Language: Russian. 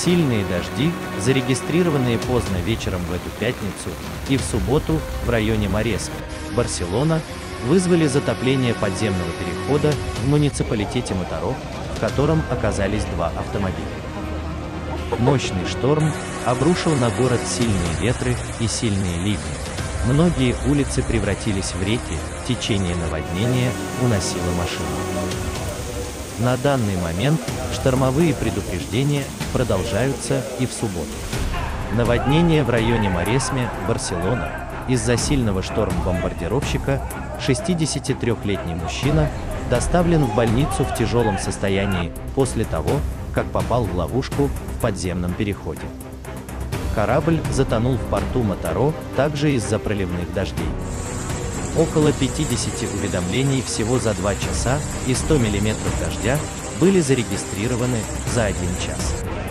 Сильные дожди, зарегистрированные поздно вечером в эту пятницу и в субботу в районе Маресме, Барселона, вызвали затопление подземного перехода в муниципалитете Матаро, в котором оказались два автомобиля. Мощный шторм обрушил на город сильные ветры и сильные ливни. Многие улицы превратились в реки, течение наводнения уносило машины. На данный момент штормовые предупреждения продолжаются и в субботу. Наводнение в районе Маресме, Барселона. Из-за сильного шторм-бомбардировщика 63-летний мужчина доставлен в больницу в тяжелом состоянии после того, как попал в ловушку в подземном переходе. Корабль затонул в порту Матаро также из-за проливных дождей. Около 50 уведомлений всего за 2 часа и 100 мм дождя были зарегистрированы за 1 час.